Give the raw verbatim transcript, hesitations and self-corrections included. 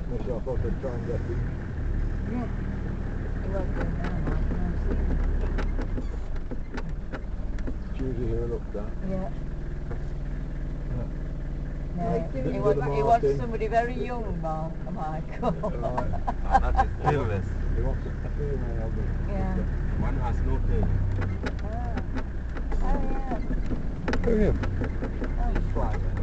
back myself up and try and get it. Yeah. It won't go now, Mike. No, It's usually here up there. yeah. No, Right, he, bit wants, of he wants Martin. somebody very young, Mark, Michael. Right. Oh, that is tailless. He wants a female. Yeah. One has no tail. Ah. Oh, yeah. Look at him. Oh, Fly.